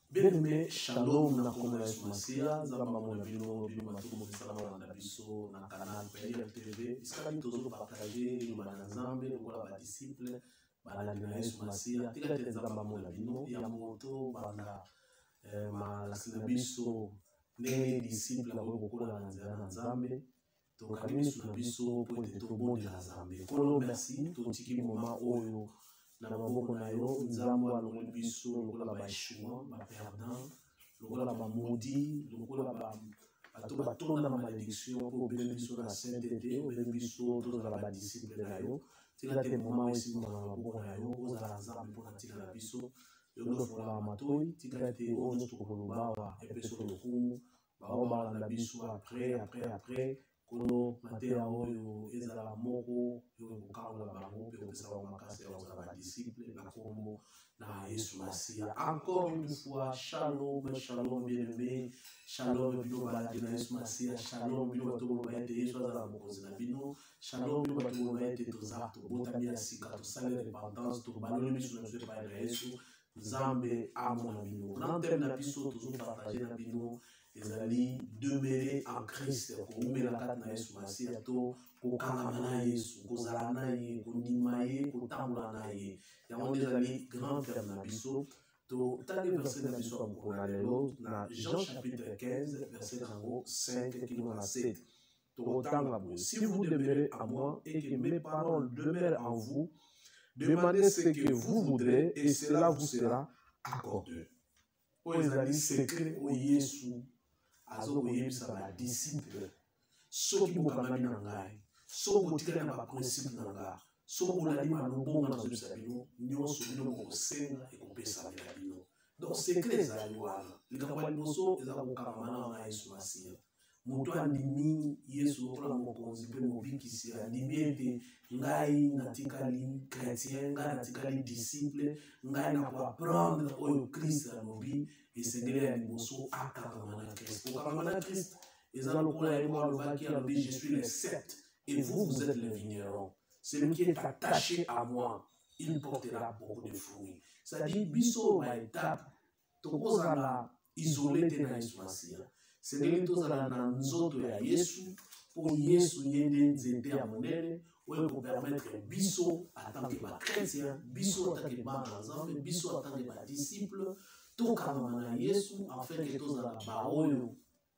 Bien-aimé, shalom na komona Yesu Masia, nzamba mona bino bino matumo kisala na biso na canal PL TV. Iskali tozo partager libana nzambe lokola ba disciple balandi na Yesu Masia. Tika te nzamba mona bino ya moto banda malakina biso ndenge disciple la kokola na nzela na nzambe. Tokamini na biso po ete tobondi na nzambe. Kolo merci totiki moment oyo na maboko na yo nzambo alongoli biso lokola baeshuma baperdant lokola bamodi lokola bato batonda na malédiction mpo obeli biso na sainteté obeli biso tozala badisciple na yo tika te moma oyo esimbaka na maboko na yo ozala nzambe mpona tika na biso yo ndofolaka matoi tika te oyo nyonso tokolobawa epeso lokumu bao balanda biso après kono mateya oyo ezala moko yo kokangola bango mpe kopesa bango makasi ya kozala badisciple na kombo na Yesu Masia. Encore une fois, shalom, shalom bien-aimé, shalom bino baladi na Yesu Masia, shalom bino bato bobayete Yesu azala mokonzi na bino, shalom bino bato bobayete toza tobotami ya sika tosali repentance tobaloli biso na biso epai na Yesu nzambe amona bino. Grand thème na biso tozopartage na bino ezali demeurer en Christ, koumela kati na Yesu Masia to kokangama na Yesu, kozala na ye, kondima ye, kotambola na ye. Yango nde ezali grand terme na biso. Totali verset na biso ya mokolo na lelo na Jean chapitre 15 verset nango 5 kino na 7. Tokotanga boye. Si vous demeurez en moi et que mes paroles demeurent en vous, demandez ce que vous voudrez et cela vous sera accordé. Oyo ezali secret o Yesu azokoyebisa badisciple soki bokangami na ngai soki botikali na baprincipe na ngai soki bolandi malobongo nazobisa bino nyonso bino bokosenga ekopesa na bino. Donc secret ezali wana likambo ya liboso eza kokangama na ngai Yesu Masia. Moto andimi Yesu lokola mokonzi mpe mobikisi andimi ete ngai natikali chrétien ngai natikali disciple ngai nakoaprendre oyo Christ alobi esengeli ya liboso akangama na Christ. Kokangama na Christ eza lokola ye moko alobaki alobi je suis le sept et vous êtes les vignerons. Celui qui est attaché à moi il portera beaucoup de fruits. C'est-à-dire biso ba étape tokozala isolé te na Yesu Masia. Sengeli tozala na nzoto ya Yesu po Yesu ye nde nzete ya monene oyo ekopermettre biso atanke bakretien biso atanke bana nzambe biso atanke badisciple tokangama na Yesu afin ke tozala baoyo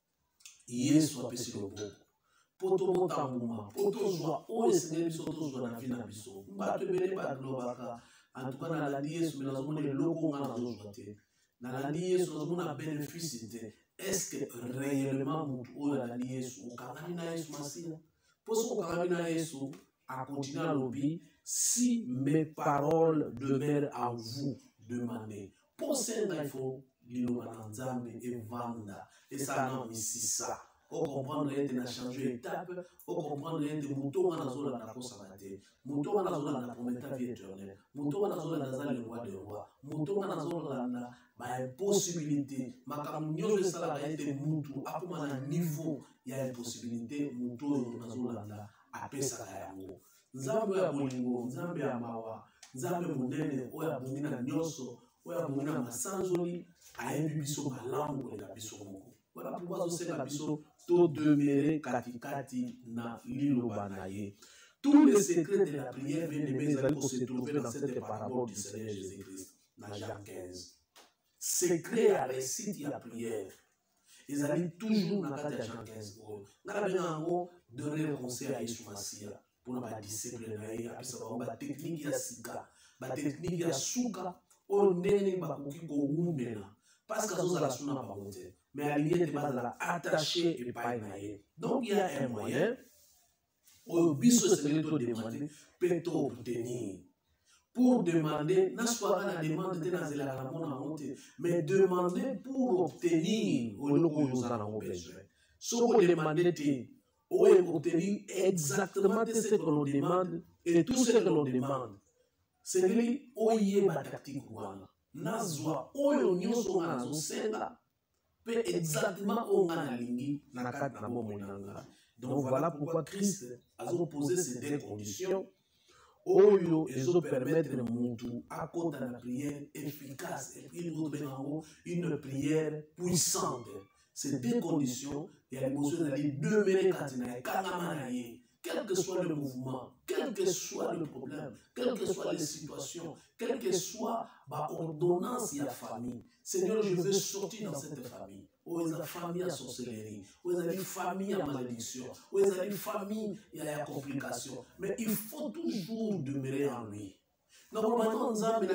Yesu apesi loboko po tobota mbuma po tozwa oyo esengeli biso tozwa na vi na biso. Bato ebele balobaka antuka nalandi Yesu me nazomona eloko nga nazozwa te, nalandi Yesu nazomona bénéfice te. Est-ce que réellement mutu oyo alandi Yesu okangami na Yesu Masia? Po soki okangami na Yesu akontinue alobi si mes paroles demeurent en vous, demandez. Po senga ifo liloba na nzambe evanda esala misisa o comprendre ete na changer étape o comprendre ete mutu wana azolanda kosala te, mutu wana azolanda prometa vie éternelle, mutu wana azolanda aza le roi des rois, mutu wana azolanda baimpossibilité makambo nyonso esalaka ete mutu akoma na niveau ya impossibilité mutu oyo nazolanda apesaka yango. Nzambe oyo ya bolingo, nzambe ya mawa, nzambe monene oyo abongi na nyonso oyo abongi na masanzoli ayebi biso malamu kolela biso moko. Voilà pourquoi azosenga biso todemeurer katikati na liloba na ye. Tous les secrets de la prière bien-aimés ezali kose trouver dans cette parabole du Seigneur Jésus-Christ na Jean 15. Secret ya réussite ya prière ezali toujours na kati ya Jean 15 oyo ngana benga yango donner conseil ya Yesu Masia mpona badisciple na ye apesa bango bateknike ya sika bateknike ya suka oyo ndenge bakoki kowumela parce que azozala suna na bango te mais alingi ete bazala attaché epai na ye. Donc il y a un moyen oyo biso esengeli todemande mpe toobtenir. Pour demander, n'assoira la demande de la monnaie, mais demander pour obtenir ce qu'on besoin. Ce qu'on demande, obtenir exactement ce que l'on demande et tout ce que l'on demande. C'est lui, oye batati kouana. Nazwa, oyo nyonso nga nazosenga, pe exactement onga lingi nakat na bomonanga. Donc voilà pourquoi Christ a posé ces deux conditions. oyo ezo permettre muntu akota na prière efficace et puis une prière puissante. C'est deux conditions. Il y a l'émotion de demeurer quand il y a quel que soit le mouvement, quel que soit le problème, quelles que soient les situations, quelle que soit l'ordonnance de la famille. Seigneur, je veux sortir dans cette famille. Où est la famille à sorcellerie, où est la famille à malédiction, où est la famille à la complication. Mais il faut toujours demeurer en lui. Normalement,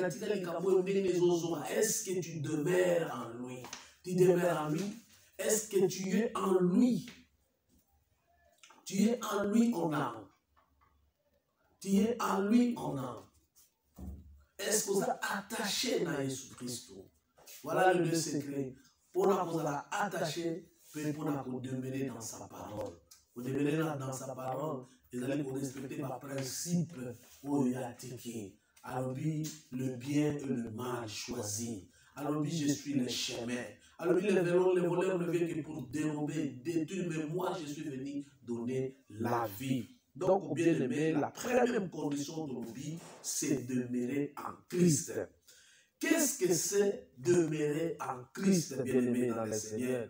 est-ce que tu demeures en lui? Tu demeures en lui? Est-ce que tu es en lui? Tu es en lui en âme. Tu es en lui en âme. Est-ce que vous êtes attaché à Jésus-Christ? Voilà le deux secrets. Pour nous attacher, pour nous demeurer dans sa parole. Pour demeurer dans sa parole, vous allez respecter les principes où il a attaqué. Alors, le bien et le mal choisi. Alors, je suis le chemin. Alors, les voleurs ne viennent que pour dérober, détruire, mais moi, je suis venu donner la vie. Donc, bien aimé, la première condition de la vie, c'est demeurer en Christ. Qu'est-ce que c'est demeurer en Christ, bien aimé dans le Seigneur?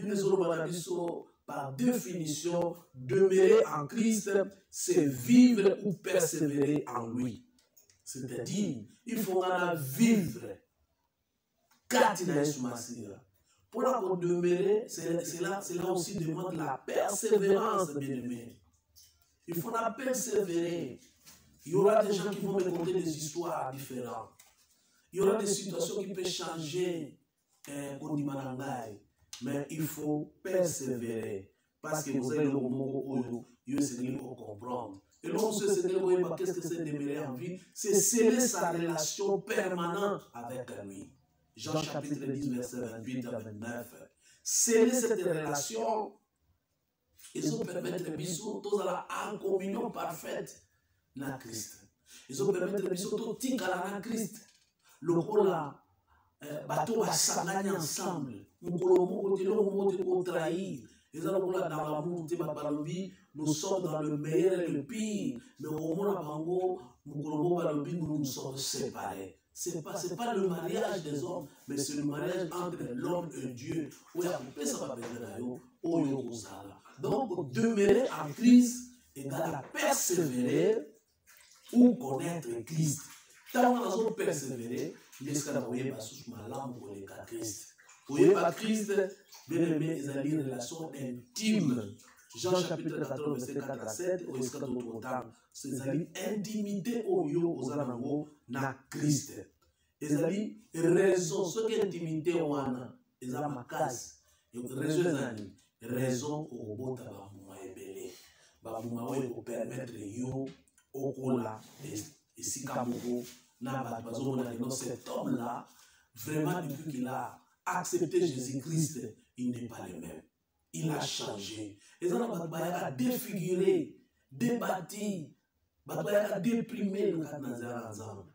Par définition, demeurer en Christ, c'est vivre ou persévérer en lui. C'est-à-dire, il faut vivre. Pour demeurer, cela aussi demande la persévérance, bien aimé. Il faut la persévérer. Il y aura des gens qui vont me conter des histoires différentes. Il y aura des situations qui peuvent changer au Dimanangai. Mais il faut persévérer. Parce que vous avez le mot où vous comprendre. Et lorsque c'est qu'est-ce que c'est demeurer en vie? C'est sceller sa relation permanente avec lui. Jean chapitre 10, verset 28 à 29. Sceller cette relation, ils ont permettre de bisous, tous en communion parfaite na Christ. Ils ont permettre de bisous, tous tingala na Christ. Le rôle là, bateau va s'engager ensemble. Nous allons trahir. Ils allons dans l'amour, nous sommes dans le meilleur et le pire. Mais au moins, nous sommes séparés. Ce n'est pas le mariage des hommes, mais c'est le mariage entre l'homme et Dieu. Donc, demeurer en Christ égale à persévérer ou connaître Christ. Tant que nous avons persévéré, nous avons Christ. Vous voyez, Christ, bien aimé, ils ont une relation intime. Jean chapitre 14, verset 4 à 7, au escadre d'autre temps, c'est une intimité au yo aux alango na Christ. Ils ont raison, ce qui est intimité au wana, ils ont ma case. Raison au bout de la moïbélé. Babumawe pour permettre yo au cola et si kamogo na babazo na cet homme là, vraiment depuis qu'il a accepté Jésus-Christ, il n'est pas le même. Il a changé. Et ça a défiguré, débattu, déprimé le Nazareth ensemble.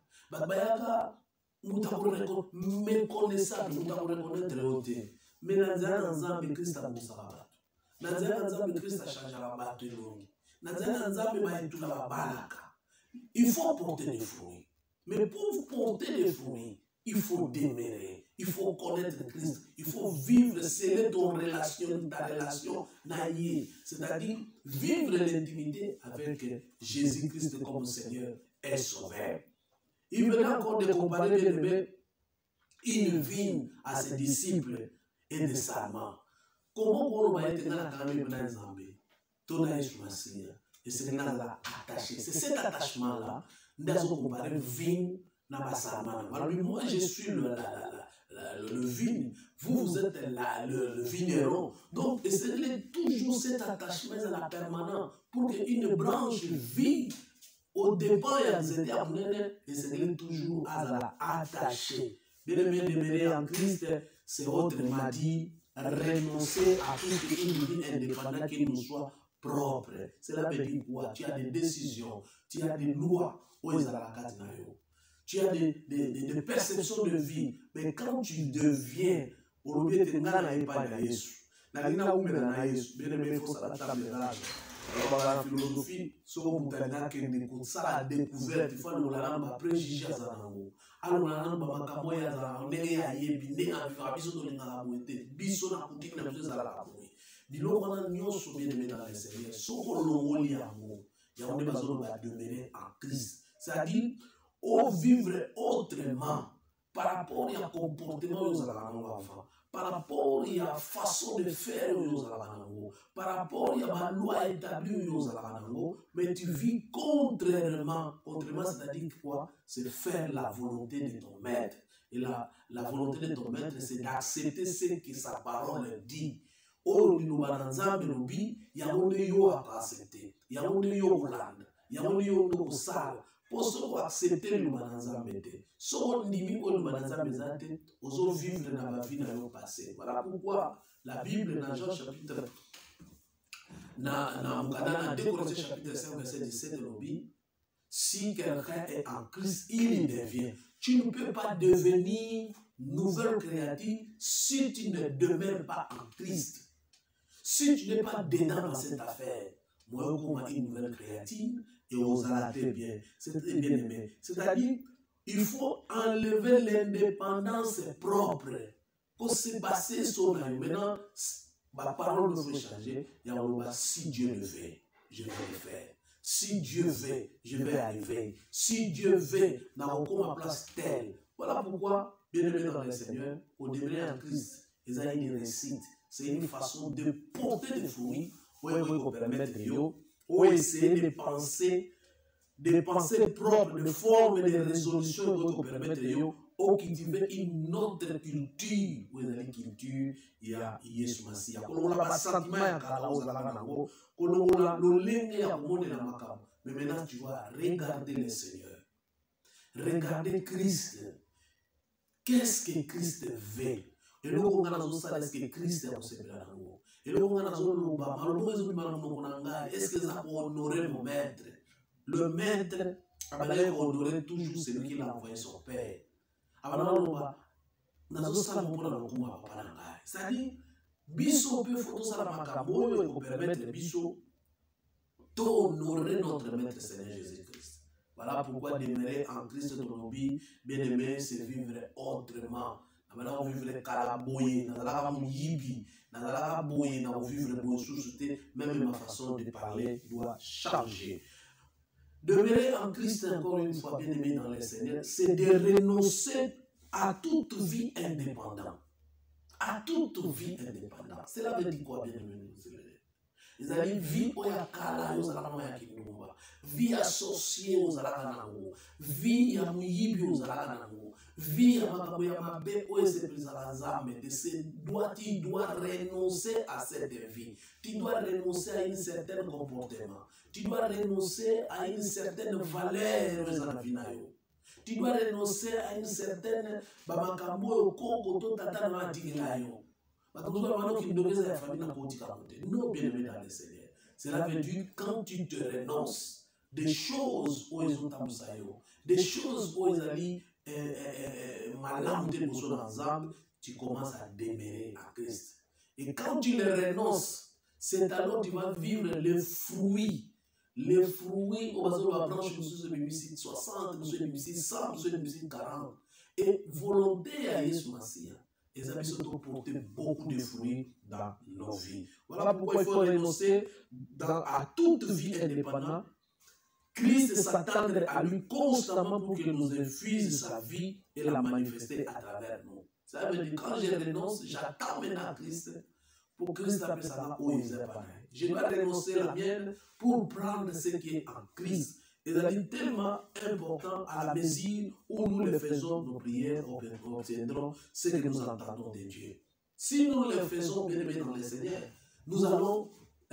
Nous méconnaissable, nous devons reconnaître le haut. Mais Nazareth ensemble, Christ a poussé la batte. Nazareth ensemble, Christ a changé la batte de l'homme. Nazareth ensemble, il a tout la balaka. Il faut porter des fruits. Mais pour porter des fruits, il faut demeurer. Il faut connaître Christ. Il faut vivre, sceller ta relation naïe. C'est-à-dire vivre l'intimité avec Jésus-Christ comme Seigneur et Sauveur. Il venait encore de comparer une vigne à ses disciples et des serments. Comment on va être dans la caméra dans Zambie? Tout est choisi. Et c'est attaché. C'est cet attachement-là, nous avons comparé vigne à serment. Moi, je suis le vigne, vous êtes le vigneron. Donc, essayez toujours cet attachement à la permanence pour qu'une branche vive au départ, essayez toujours à la attacher. Bien aimé, demeurer en Christ, c'est autrement dit, renoncer à toute une vie indépendante qui nous soit propre. Cela veut dire quoi? Tu as des décisions, tu as des lois, tu as des perceptions de vie, mais quand tu deviens, au lieu de te pas Jésus, bien aimé, il faut s'adapter à l'âge. La philosophie, ce qu'on vous a dit, ça a découvert, il faut nous la préjugés à Zanango. Alors, on a Makamoya, on est à Yébi, à Biso de l'Ingalamouete, Biso na Koutik, na Biso Zalakamoué. Bilo, on a mis sur bien dans les Seigneurs. Ce qu'on l'on lit à moi, il y a un besoin de demeurer en Christ. C'est-à-dire, au vivre autrement, par rapport au comportement de l'enfant. Par rapport à la façon de faire, par rapport à la loi établie, mais tu vis contrairement. Contrairement, c'est-à-dire quoi? C'est faire la volonté de ton maître. Et la volonté de ton maître, c'est d'accepter ce que sa parole dit. Oh, nous avons il y a un yo à accepter. Il y a un yo Hollande. Il y a un yo au sale. Pour accepter le manazambe. Si on dit que le manazambe est aux vivre dans la vie dans le passé. Voilà pourquoi la Bible dans Jean chapitre dans 2 Corinthiens chapitre 5 verset 17 dit si quelqu'un est en Christ, il devient. Tu ne peux pas devenir nouvelle créature si tu ne demeures pas en Christ. Si tu n'es pas dedans dans cette affaire, moi, comme une nouvelle créature, et on s'arrête bien. C'est très bien aimé. C'est-à-dire, il faut enlever l'indépendance propre. Pour se baser sur la maintenant, ma parole ne peut changer. Il y a un si Dieu le veut, je vais le faire. Si Dieu veut, je vais arriver. Si Dieu veut, n'a aucune place telle. Voilà pourquoi, bien aimé dans le Seigneur, au début en Christ, ils ont une réussite. C'est une façon de porter des fruits, pour vous permettre ou essayer de penser propres, de formes et de résolutions qui vous permettent de cultiver une autre culture. Vous avez une culture, il y a Yesu Massia. On a un sentiment mais maintenant tu vas regarder le Seigneur. Regardez Christ. Qu'est-ce que Christ veut? Et là, on a ce que Christ a fait. Et là, on a est-ce que ça peut honorer mon maître? Le maître, il honorer toujours celui qui a envoyé son père. C'est-à-dire, Bisso peut faire ça pour permettre Bisso d'honorer notre maître Seigneur Jésus-Christ. Voilà pourquoi demeurer en Christ de nos vies, bien aimé, c'est vivre autrement. Maintenant, on vivre calaboye, dans la mouyibi, dans la boye, dans vivre bonne société, même ma façon de parler doit changer. Demeurer en Christ, encore une fois, bien aimé dans le Seigneur, c'est de renoncer à toute vie indépendante. À toute vie indépendante. Cela veut dire quoi, bien aimé? Ils allaient vie au yakala, aux alamaya kinumba, vie associée aux alakanango, vie à muyibi aux alakanango, vie à makaboya mabe aux ezebrizalazame. Tu dois renoncer à cette vie. Tu dois renoncer à un certain comportement. Tu dois renoncer à une certaine valeur aux alavinayo. Tu dois renoncer à une certaine babakambo koko tata na digilayo. Non, bien aimé dans le Seigneur. Cela veut dire quand tu te renonces des choses où ils ont des choses où ils allaient tu commences à demeurer à Christ. Et quand tu les renonces, c'est alors que tu vas vivre les fruits. Les fruits, on va brancher sur 60, sur 100, sur 40. Et volonté à Yesu Massia. Les amis sont portés beaucoup de fruits dans nos vies. Voilà pourquoi il faut renoncer à toute vie indépendante. Christ s'attendre à lui constamment pour qu'il nous infuse sa vie et la manifester à travers nous. Ça veut dire quand je renonce, j'attends maintenant Christ pour que Christ appelle ça où il est pareil. Je dois renoncer la mienne pour prendre ce qui est en Christ. Et c'est tellement important à la mesure où nous le faisons, nos prières obtiendront ce que nous entendons de Dieu. Si nous le faisons bien aimé dans le Seigneur, nous allons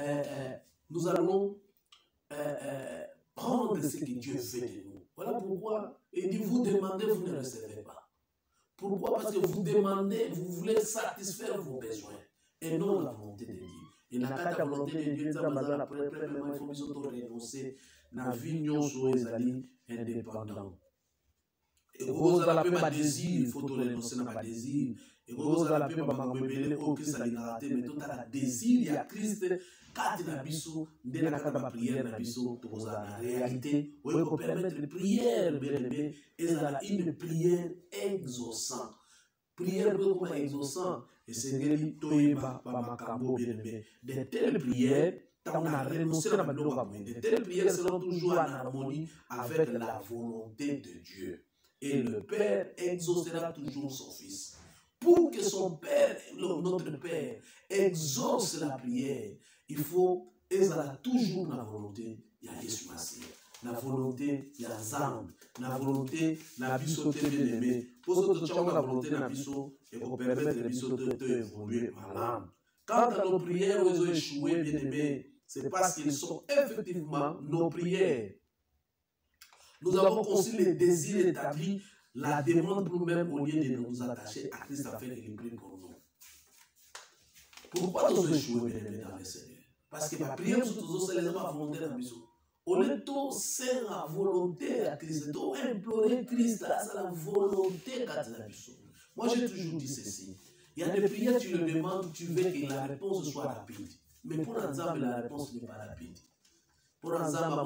prendre ce que Dieu fait de nous. Voilà pourquoi il dit vous demandez, vous ne recevez pas. Pourquoi? Parce que vous demandez, vous voulez satisfaire vos besoins et non la volonté de Dieu. Et la volonté de Dieu, premièrement, il faut que nous renoncer na vie nyonso ezali indépendant. Et vous avez ma désir, il faut renoncer à ma désir. Et vous allez appeler Bamangobele au Christ à l'ignorité, mais tout à désir, il y a Christ, quand il a biso, dès la prière, la biso, tout ça, la réalité, vous pouvez permettre de prière, bien aimé, et ça a une prière exaucante. Prière comme exaucante, et c'est que les toiba, Bamakambo, bien aimé, de telles prières, on a renoncé à la de telles prières seront toujours en harmonie avec la volonté de Dieu. Et le Père exaucera toujours son Fils. Pour que son Père, notre Père, exauce la prière, il faut, et ça a toujours la volonté, il y a Jésus Massie. La volonté, il y a Zam. La volonté, la bisoté bien aimé. Pour ce que la volonté, la biso, et pour permettre la bisoté d'évoluer par l'âme. Quand nos prières ont échoué, bien aimé, c'est parce qu'ils sont effectivement nos prières. Nous avons conçu les désirs établis, la demande pour nous-mêmes au lieu de nous attacher à Christ afin qu'il prie pour nous. Pourquoi nous échouons dans le Seigneur? Parce que la prière, c'est la volonté de la mission. On est tous la volonté à Christ, on implorer Christ à la volonté de la mission. Moi, j'ai toujours dit ceci. Il y a des prières, tu le demandes, tu veux que la réponse soit rapide. Mais pour l'ensemble, la réponse n'est pas rapide. Pour l'ensemble,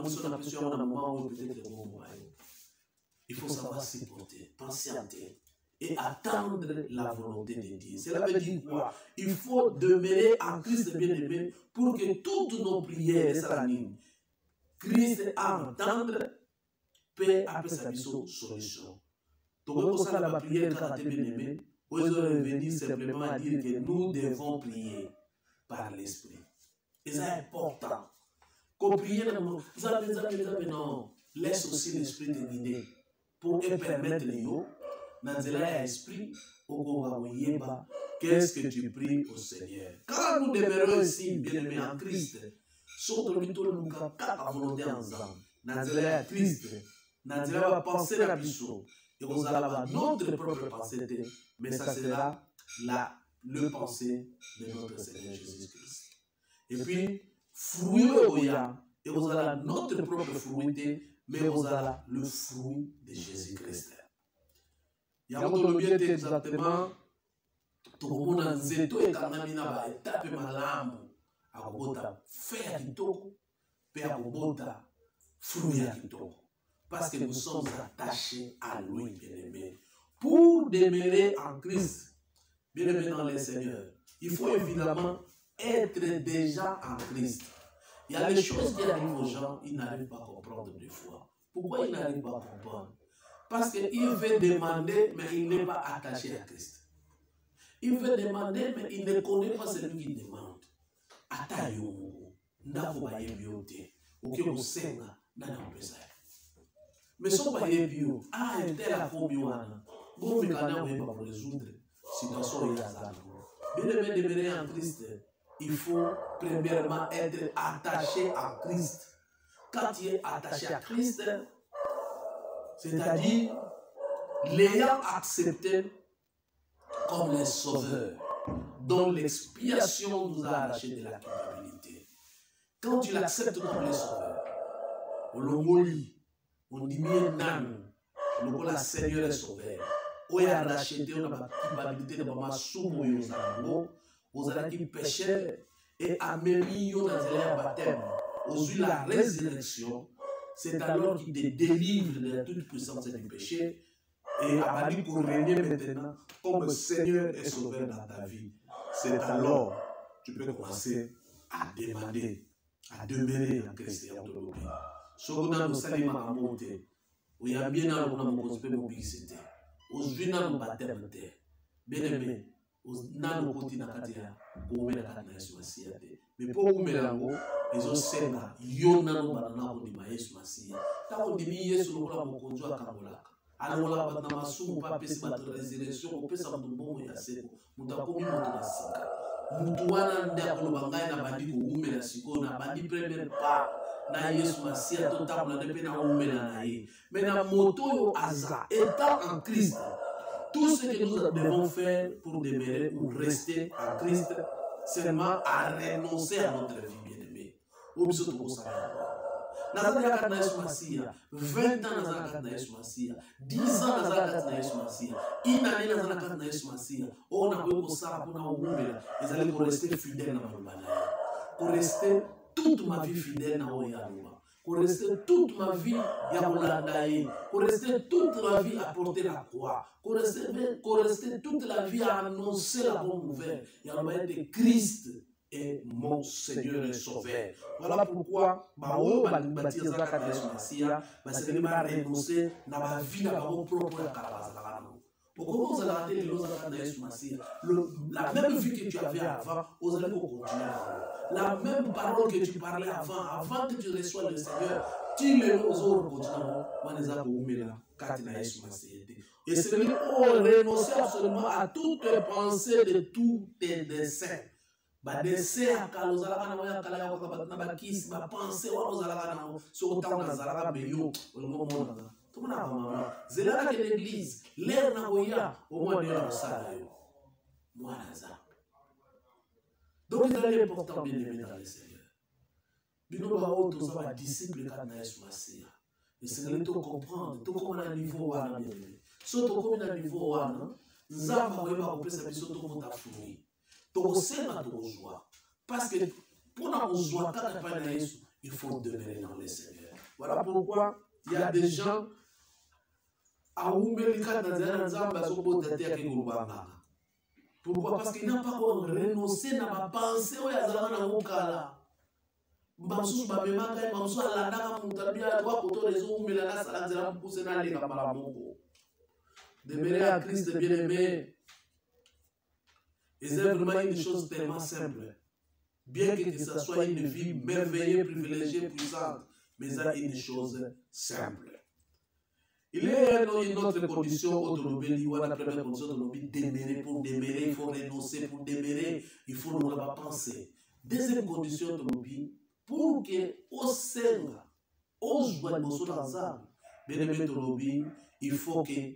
il faut savoir supporter, patienter et attendre la volonté de Dieu. Cela veut dire quoi? Il faut demeurer en Christ bien-aimé pour que toutes nos prières s'animent. Christ à entendre, paix après sa solution. Donc, pour ça, la prière caractère bien-aimé, vous allez venir simplement à dire que nous devons prier par l'Esprit. Et c'est important. Qu'on prie, vous allez non, laisse aussi l'Esprit te guider pour permettre nous, dans l'esprit, qu'est-ce que tu pries au Seigneur. Quand nous demeurons ici, bien-aimés en Christ, surtout nous avons volonté ensemble, dans Christ, dans la pensée de la mission, et vous allez avoir notre propre pensée, mais ça sera le pensée de notre Seigneur Jésus-Christ. Et puis, fruit et vous allez notre propre fruit, mais vous allez le fruit de Jésus-Christ. Il y a un bien exactement, tout le monde a dit que il y a une étape malamu, à faire kitoko, à fruit à kitoko. Parce que nous sommes attachés à lui, bien-aimé. Pour demeurer en Christ, bien-aimé dans le Seigneur, il faut évidemment être déjà en Christ. Il y a des choses qui arrivent aux gens, ils n'arrivent pas à comprendre des fois. Pourquoi ils n'arrivent pas à comprendre? Parce qu'il veut demander, mais il n'est pas attaché à Christ. Il veut demander, mais il ne connaît pas celui qui demande. Atayo, ndako ba yebiote, oke osenga, nana mpesa. Mais son ba yebio, tel a fobiwana, bon mekana weba pour résoudre situation yazana. Bien aimé en Christ, il faut premièrement être attaché à Christ. Quand tu es attaché à Christ, c'est-à-dire l'ayant accepté comme le sauveur, dont l'expiation nous a arraché de la culpabilité. Quand tu l'acceptes comme le sauveur, on l'ongoli, on dit bien nan, on le Seigneur est sauveur, on a racheté la culpabilité de ma soumo aux allez qui péchaient et a mis dans le baptême, aux yeux la résurrection. C'est alors qu'il te délivre de la toute puissance du péché et a dit pour régner maintenant comme Seigneur et Sauveur dans ta vie. C'est alors que tu peux commencer à demander, à demeurer en Christ et en ton vie. Ce qu'on a nous salué à monter, où il y a bien dans mon gospel mobilisé, aux yeux dans le baptême, bien aimé, dans le continent katia, pour mettre la Yesu Masia. Mais pour vous mettre les autres senga, yona no banana ko di Yesu Masia. Ta ko di Yesu no la mo konjo akabola. Alors la batna masu pa pesi bat résurrection, ko pesa mtumbo ya seko. Mutakomi moto na sika. Mutu wana ndia ko bangai na bandi ko umela siko na bandi premier pas na Yesu Masia to tabla de pena umela na ye. Mais na moto yo aza étant en Christ. Tout ce que nous devons faire pour demeurer ou rester en Christ, c'est seulement à renoncer à notre vie bien-aimée. nazala kati na Yesu Masiya 20 ans nazala kati na Yesu Masiya 10 ans nazala kati na Yesu Masiya une année nazala kati na Yesu Masiya oyo nakoki kosala mpona kowumbela ezali koreste fidèle na maloba na ye koreste toute ma vie fidèle na oyo aloba koreste toute ma vie ya kolanda ye koreste toute la vie à porter la croix koreste toute la vie à annoncer la bonne nouvelle ya loba ete Christ est mon Seigneur et Sauveur. Voilà pourquoi bao bâtir ça quand Yesu Masiya basengeli ba renoncer na ba vie na bango propre ya kala bazalaka nango. Pourquoi vous allez rater l'autre quand Yesu Masiya la même vie que tu avais avant, vous allez continuer. La même parole que tu parlais avant que tu reçoives le Seigneur, tu les autres continuent. Waneza kuumela kati na Yesu Masiya. Et c'est lui renoncer absolument à toutes les pensées de tous tes desseins. Badese akala ozalaka na moya akala ya na bakisi ba penser wa ozalaka na so otanga nazalaka beyo olongo mona tomona mama zelaka ke l'église l'air na oya au moins de la salle mwana za donc il est important bien aimé dans le Seigneur bino ba auto ça va disciple kana Yesu Masiya et c'est to comprendre to comme na niveau wana bien so to comme na niveau wana nzamba ko ba kopesa biso to mota funi tokosenga tokozwa parce que pour nakozwa kaka pa na Yesu il faut demeurer dans le Seigneur. Voilà pourquoi il y a des gens à oumbeli kata na nzamba sokota te ke ngubanga. Pourquoi? Parce qu'il n'a pas renoncé na ba pensée o ya zalaka na ngokala. Mbamsu babemaka mbamsu alandaka mutabia kwa koto les oumbela na sala nzela mpuse na lenga malamoko. Demeurer à Christ bien-aimé. Et c'est vraiment une chose tellement simple. Bien que ce soit une vie merveilleuse, privilégiée, puissante, mais c'est une chose simple. Il y a une autre condition automobile, la première condition automobile, demeurer pour demeurer, il faut renoncer pour demeurer, il faut ne pas penser. Deuxième condition automobile, pour que au sein, au joie de son ensemble, bien aimé automobile, il faut que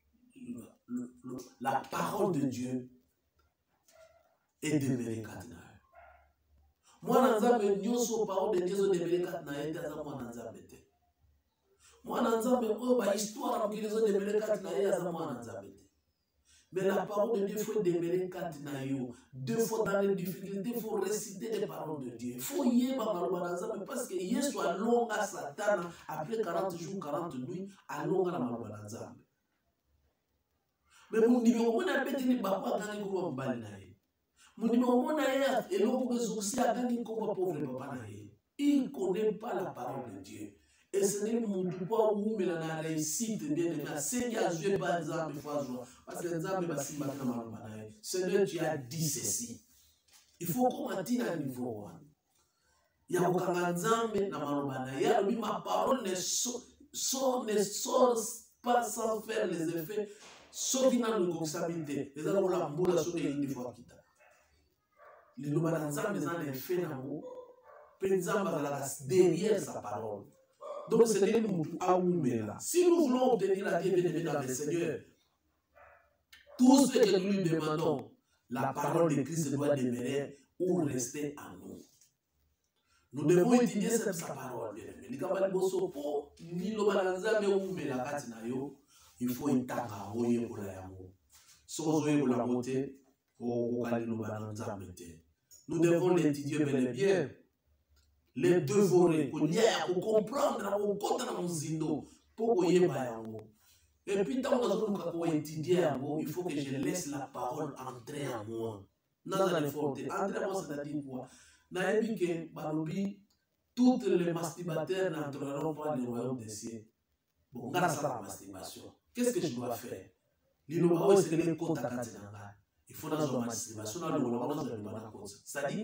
la parole de Dieu et demeurer katina. Mwana nzambe nyonso parole de Dieu demeurer katina ete aza mwana nzambe te. Mwana nzambe oyo ba histoire na kilizo demeurer katina ye aza mwana nzambe te. Mais la parole de Dieu faut demeurer katina yo. Deux fois dans les difficultés, il faut réciter les paroles de Dieu. Il faut yeba maloba nzambe parce que Yesu alonga Satan après 40 jours 40 nuits alonga na maloba nzambe. Mais mon niveau mona betini baba ngani ko mbali na ye. Il ne connaît pas la parole de Dieu. Et ce n'est pas où il a réussite bien aimé. Seigneur, je vais pas dire parce que Seigneur, tu as dit ceci. Il faut commenter à niveau. Il y a aucun nzambe na malobana. Il y a ma parole ne sort pas sans faire les effets. Sauf qu'il n'a pas responsabilité. Les gens ont la boule sur les une fois quitte. Les Nzambe ont les faits d'amour, derrière sa parole. Donc c'est le Aoumela. Si nous voulons obtenir la bienvenue dans le Seigneur, tout ce que nous lui demandons, la parole de Christ doit demeurer ou rester en nous. Nous devons étudier sa parole. Il faut une tanga pour l'amour. Sans la beauté, nous devons l'étudier bel et bien, les dévorer, pour comprendre, pour et puis, quand on va étudier, il faut que je laisse la parole entrer en moi. Entrer en moi, c'est-à-dire quoi? Tous les masturbateurs n'entreront pas dans le royaume des cieux. Bon, grâce à la masturbation, qu'est-ce que je dois faire? Il faut dans la masturbation, c'est-à-dire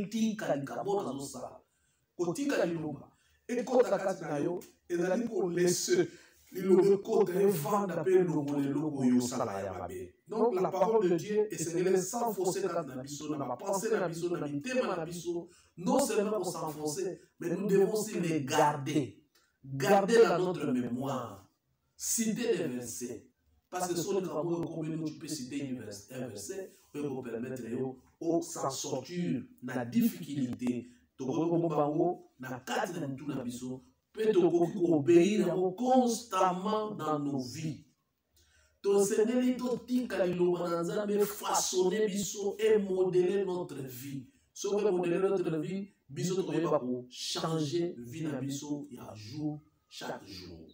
donc la parole de Dieu est sans fausser non seulement pour s'enfoncer, mais nous devons aussi les garder dans notre mémoire, citer des versets. Parce que sur le travail, tu peux citer un verset pour permettre aux s'en sortir dans la difficulté. Tu peux na kati na mtu na biso peut obéir constamment dans nos vies. Tosengeli totika liloba na Nzambe façonner biso et modeler notre vie. Si on veut modeler notre vie, biso tokoyeba ko changer vie na biso ya jour chaque jour.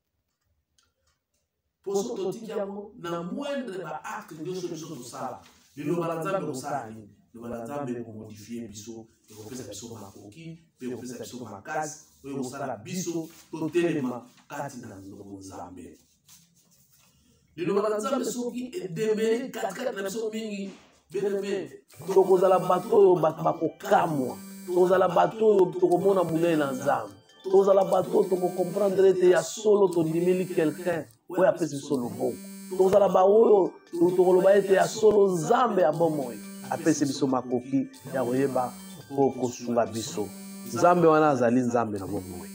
Pour ce totikiamo na moindre ba acte de biso tosala. Liloba na Nzambe osala nini? Liloba na Nzambe ko modifier biso, ko pesa biso makoki, pe ko pesa biso makasi, ko osala biso totelema kati na Nzambe. Liloba na Nzambe soki edemeli katikati na biso mingi beneme tokozala bato oyo bakokamwa, tokozala bato oyo tokomona monene na Nzambe, tokozala bato oyo tokokomprendre ete ya solo tondimeli quelqu'un oyo apesi biso loboko, tokozala baoyo tokoloba ete ya solo Nzambe ya bomoi apesi biso makoki ya koyeba po kosunga biso. Nzambe wana azali Nzambe na bomoi.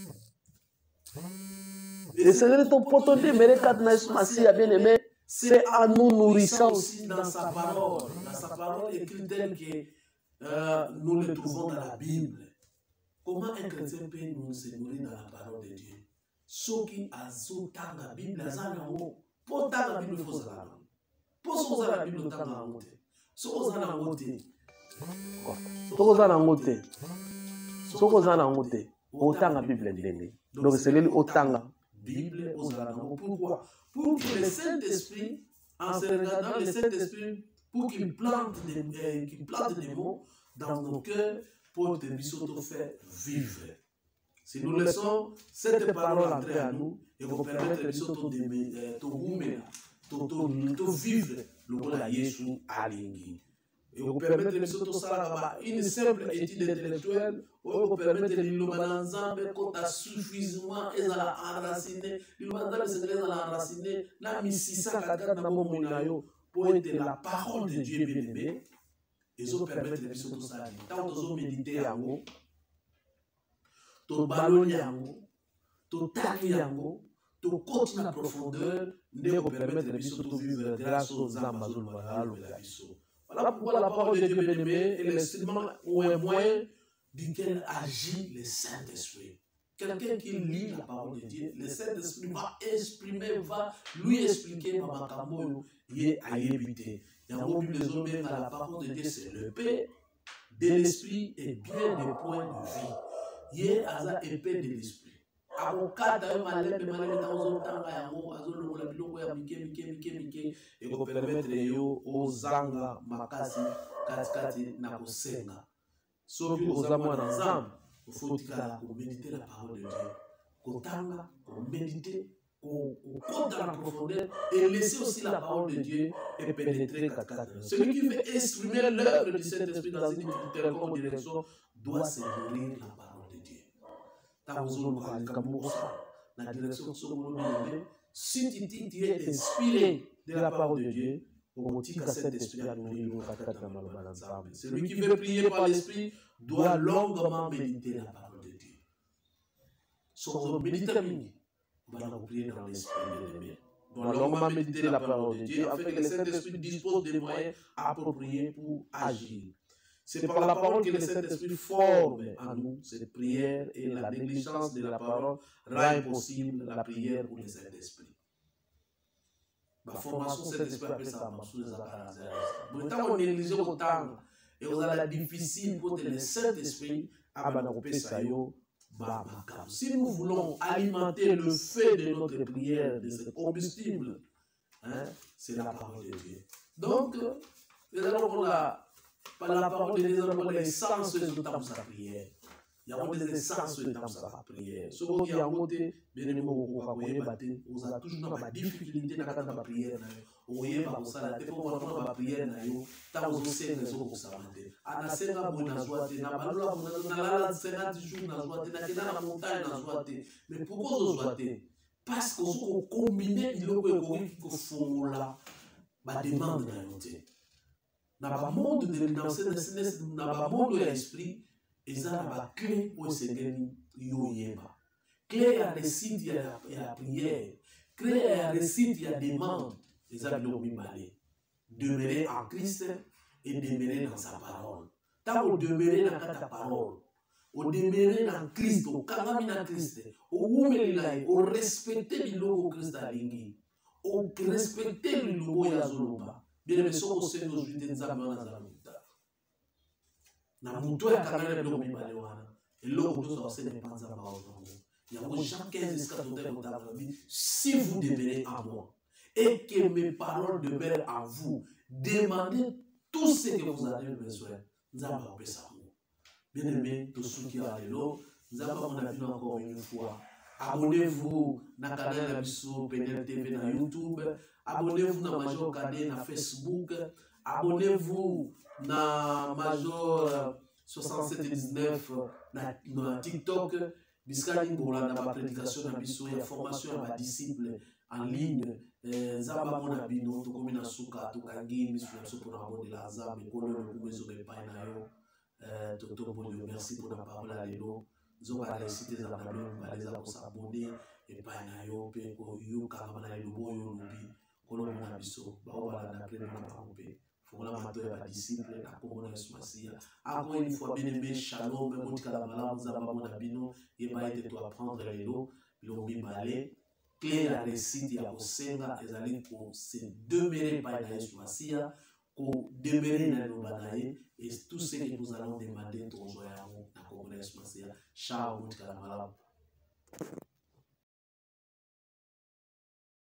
Et c'est vrai que bien-aimé, c'est en nous nourrissant aussi dans sa parole. Dans sa parole écrite telle que nous le trouvons dans la Bible. Comment un chrétien peut nous se nourrir dans la parole de Dieu? Ceux qui ont la Bible, pour la Bible, il faut la pour la Bible, donc c'est le Bible aux alentours. Pourquoi? Pour que le Saint-Esprit, en se regardant le Saint-Esprit, pour qu'il plante des mots dans nos cœurs, pour te faire vivre. Si nous laissons cette parole entrer à nous, et vous permettre de vivre le rôle de Jésus à l'ingui. Et vous permettre de une simple étude intellectuelle, ou vous permettre de l'illumination, quand tu as suffisamment enraciné, l'illumination c'est enraciné, la misisa kaka na momo nayo, pour être la parole de Dieu bien-aimé, et vous permettre de tout ça. Tant que vous méditez yango, to ballon yango, to tali yango, to continuer en profondeur, ne vous permettre de vivre grâce aux Amazon voilà la vie. Voilà pourquoi la parole de Dieu bien-aimé est l'instrument ou un moyen duquel agit le Saint-Esprit. Quelqu'un qui lit la parole de Dieu, le Saint-Esprit va exprimer, va lui expliquer par Makambo, il est à éviter. Il y a un Bible des hommes, la parole de Dieu, c'est le paix de l'esprit et bien des points de vie. Il est à épée de l'esprit. Avocata malade malade ozotanga yango azolokola biloko ya mike et ko permettre yo ozanga makasi katikati na kosenga soki ozamwa na Nzambe ofotika ko méditer la parole de Dieu kotanga ko méditer ko kota en profondeur et laisser aussi la parole de Dieu et pénétrer katikati. Celui qui veut exprimer l'œuvre du Saint-Esprit dans une quelconque direction doit se nourrir la parole. Si tu es inspiré de la parole de Dieu, celui qui veut prier par l'esprit doit longuement méditer la parole de Dieu. Sans méditer, on va prier dans l'esprit. On doit longuement méditer la parole de Dieu afin que le Saint-Esprit dispose des moyens appropriés pour agir. C'est par la parole que le Saint-Esprit forme en nous cette prière et la négligence de la parole rend impossible la prière pour le Saint-Esprit. La formation Saint-Esprit après ça marche les affaires. Mais tant qu'on néglige autant et on a la difficile pour le Saint-Esprit à banakope sayo babakam. Si nous voulons alimenter le feu de notre prière, de ce combustible, c'est la parole de Dieu. Donc, nous allons par la parole de Dieu, nous avons l'essence de notre prière. Il y a des essences de notre prière. Ce qui est en côté, bien aimé, on a toujours des difficultés dans la prière. On y va, on s'en a fait pour voir la prière. Tant qu'on sait que nous sommes à la scène, on a joué, on a la scène du jour, on a joué, on a la montagne, on a joué. Mais pourquoi on a joué? Parce qu'on combine les économiques qu'on fait là, la demande de la montée. Dans le monde de l'esprit, ils ont la clé pour se gagner. Clé à récit, il y a la prière. Clé à récit, il y a la demande. Ils ont l'obéissance. Demeurer en Christ et demeurer dans sa parole. Tant que demeurer dans ta parole, au demeurer dans Christ, au kangami na Christ, au wumelila, au respecter biloko Christ alingi, au respecter biloko ya zoloba. Bien aimé, soko sendo jute nzambe wana zaluta. Na muto ya kangana biloko mibale wana, eloko tozo wasene panza ba ozango. Yango Jean 15 jusqu'à tout à si vous demeurez en moi et que mes paroles demeurent en vous, demandez tout ce que vous avez besoin. Nzamba opesa. Bien aimé, tout ce qui a l'élo, Nzamba on a vu encore une fois. Abonnez-vous na canal Abisso, PNL TV na YouTube. Abonnez-vous na Major Kade na Facebook. Abonnez-vous na Major 6719 na TikTok. Biskali Bola na ba prédication na Bisso ya formation ya ba disciples en ligne. Nzamba mona bino to komina suka to kangi misu ya so pour abonner la Nzamba ko le kubezo be pa na yo. Toto Bodio, merci pour la parole à l'élo. Nous allons réciter les amis, nous allons s'abonner et pas na yo pe ko yo kamana yo boyo lobi kono mona biso ba wala na plena na pampe. Faut la mato ya disciple na ko mona Masia. Encore une fois bien aimé, shalom, mon kalabala, nous avons mon abino et ba été to apprendre l'élo, lobi balé. Clé la récite ya osenga ezali pour se demeurer pas na Masia. Pour demeurer dans le banaï et tout ce que nous allons demander, ton joyau, na Congrès, Ciao,